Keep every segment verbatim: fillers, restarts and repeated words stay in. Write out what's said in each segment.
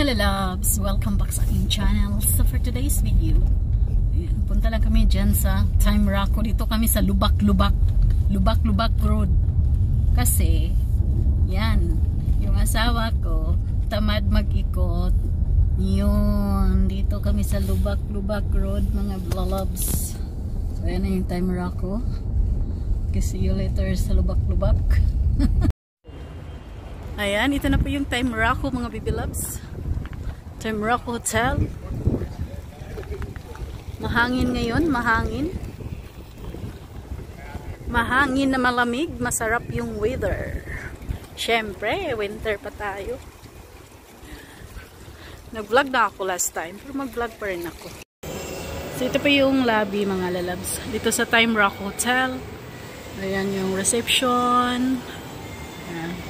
Hello loves! Welcome back sa aking channel. So for today's video, punta lang kami dyan sa Time Rocco. Dito kami sa Lubak-Lubak Lubak-Lubak Road. Kasi, yan, yung asawa ko, tamad mag-ikot. Yun, dito kami sa Lubak-Lubak Road, mga loves. So yan na yung Time Rocco. Okay, see you later sa Lubak-Lubak. Ayan, ito na po yung Time Rocco, mga baby loves. Time Rocco Hotel. Mahangin ngayon, mahangin. Mahangin na malamig, masarap yung weather. Syempre, winter pa tayo. Nag-vlog na ako last time, pero mag-vlog pa rin ako. So ito pa yung lobby, mga lalabs. Dito sa Time Rocco Hotel. Ayan yung reception. Ayan.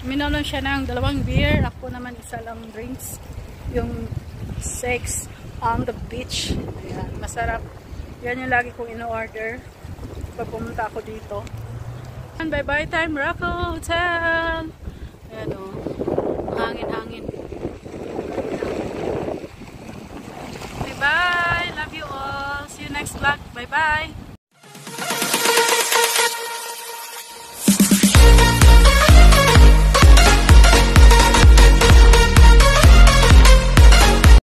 Minom lang siya ng dalawang beer. Ako naman isa lang drinks. Yung sex on the beach. Ayan, masarap. Yan yung lagi kong in-order pag pumunta ako dito. And bye bye Time Morocco Hotel. Ayan o. Hangin-hangin. Bye bye. Love you all. See you next vlog. Bye bye.